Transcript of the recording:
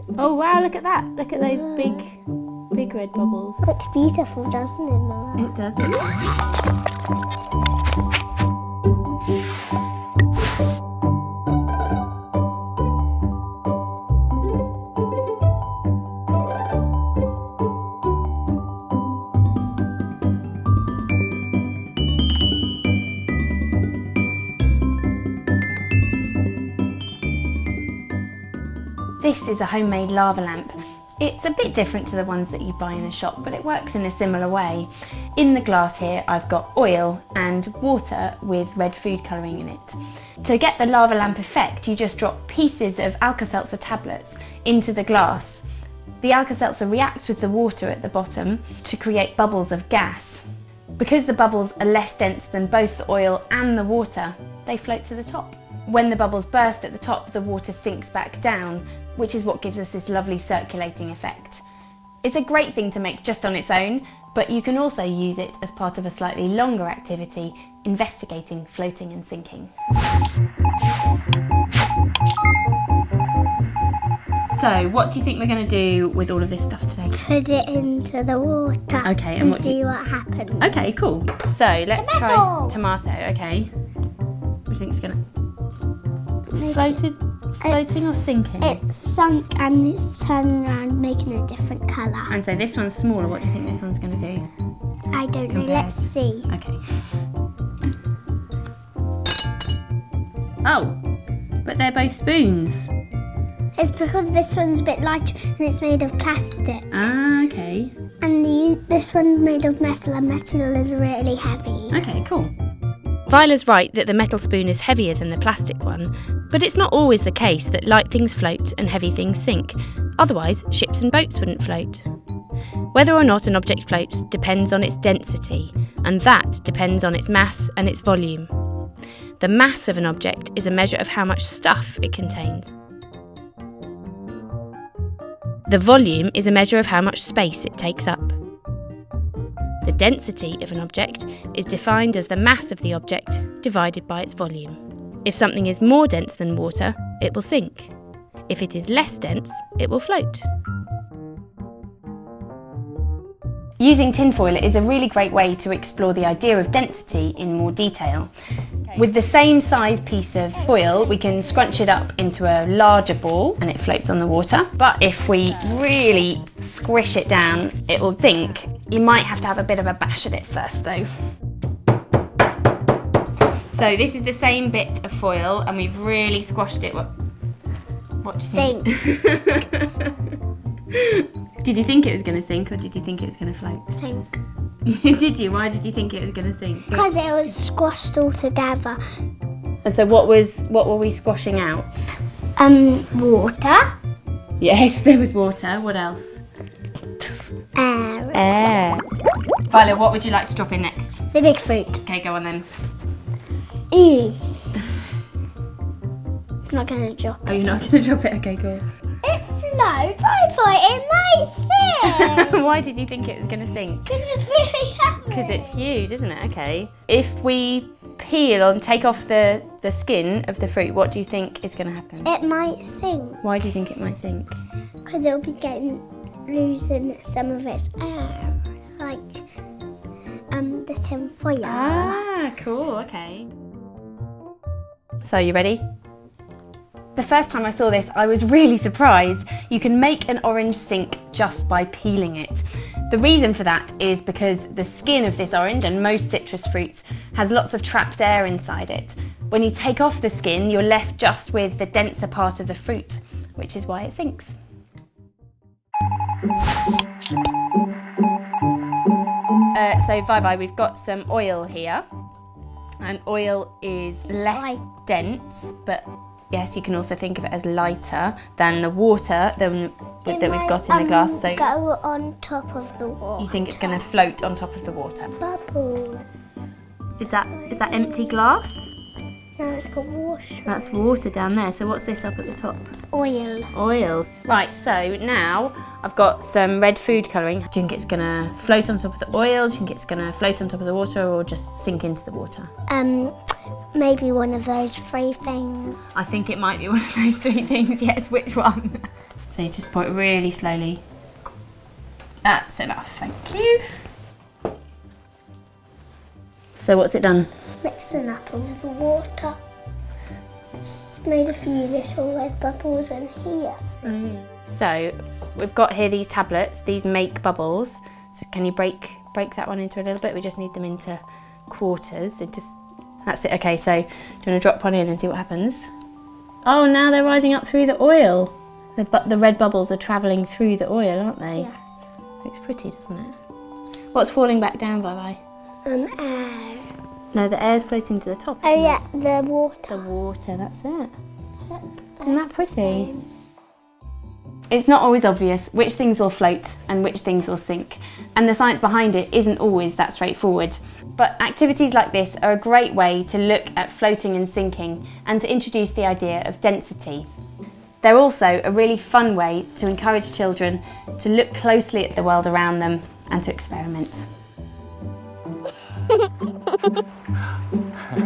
Oh wow, look at that. Look at those big red bubbles. Looks beautiful, doesn't it, Mama? It does. This is a homemade lava lamp. It's a bit different to the ones that you buy in a shop, but it works in a similar way. In the glass here, I've got oil and water with red food colouring in it. To get the lava lamp effect, you just drop pieces of Alka-Seltzer tablets into the glass. The Alka-Seltzer reacts with the water at the bottom to create bubbles of gas. Because the bubbles are less dense than both the oil and the water, they float to the top. When the bubbles burst at the top, the water sinks back down, which is what gives us this lovely circulating effect. It's a great thing to make just on its own, but you can also use it as part of a slightly longer activity, investigating floating and sinking. So, what do you think we're going to do with all of this stuff today? Put it into the water. Okay, and see what happens. Okay, cool. So, let's try tomato, okay? What do you think it's going to... Floating or sinking? It's sunk and it's turned around making a different colour. And so this one's smaller, what do you think this one's going to do? I don't know, let's see. Okay. Oh, but they're both spoons. It's because this one's a bit lighter and it's made of plastic. Ah, okay. And this one's made of metal and metal is really heavy. Okay, cool. Viola's right that the metal spoon is heavier than the plastic one, but it's not always the case that light things float and heavy things sink. Otherwise, ships and boats wouldn't float. Whether or not an object floats depends on its density, and that depends on its mass and its volume. The mass of an object is a measure of how much stuff it contains. The volume is a measure of how much space it takes up. The density of an object is defined as the mass of the object divided by its volume. If something is more dense than water, it will sink. If it is less dense, it will float. Using tinfoil is a really great way to explore the idea of density in more detail. With the same size piece of foil, we can scrunch it up into a larger ball and it floats on the water. But if we really squish it down, it will sink. You might have to have a bit of a bash at it first though. So this is the same bit of foil and we've really squashed it. What do you think? Did you think it was going to sink or did you think it was going to float? Sink. Did you? Why did you think it was going to sink? Because it was squashed all together. And so what were we squashing out? Water. Yes, there was water. What else? Air. Air. Violet, what would you like to drop in next? The big fruit. Okay, go on then. I'm not going to drop it. Oh, you're not going to drop it? Okay, cool. It floats. I thought it might sink. Why did you think it was going to sink? Because it's really heavy. Because it's huge, isn't it? Okay. If we peel and take off the skin of the fruit, what do you think is going to happen? It might sink. Why do you think it might sink? Because it'll be losing some of its air, like the tin foil. Ah, cool. Okay. So, you ready? The first time I saw this, I was really surprised. You can make an orange sink just by peeling it. The reason for that is because the skin of this orange, and most citrus fruits, has lots of trapped air inside it. When you take off the skin, you're left just with the denser part of the fruit, which is why it sinks. So Vi, we've got some oil here, and oil is less dense, but yes, you can also think of it as lighter than the water that we've got in the glass. So go on top of the water. You think it's going to float on top of the water? Bubbles. Is that empty glass? No, it's got water. That's water down there. So what's this up at the top? Oil. Oils. Right, so now I've got some red food colouring. Do you think it's going to float on top of the oil? Do you think it's going to float on top of the water or just sink into the water? Maybe one of those three things. I think it might be one of those three things, yes. Which one? So you just pour it really slowly. That's enough, thank you. So what's it done? Mixing up with the water. It's made a few little red bubbles in here. So we've got here these tablets, these make bubbles. So can you break that one into a little bit? We just need them into quarters. So that's it. Okay, so do you want to drop one in and see what happens? Oh, now they're rising up through the oil. The red bubbles are travelling through the oil, aren't they? Yes. Looks pretty, doesn't it? What's falling back down, Bye-bye? Air. No, the air's floating to the top. Oh yeah, the water. The water, that's it. Isn't that pretty? It's not always obvious which things will float and which things will sink, and the science behind it isn't always that straightforward. But activities like this are a great way to look at floating and sinking and to introduce the idea of density. They're also a really fun way to encourage children to look closely at the world around them and to experiment.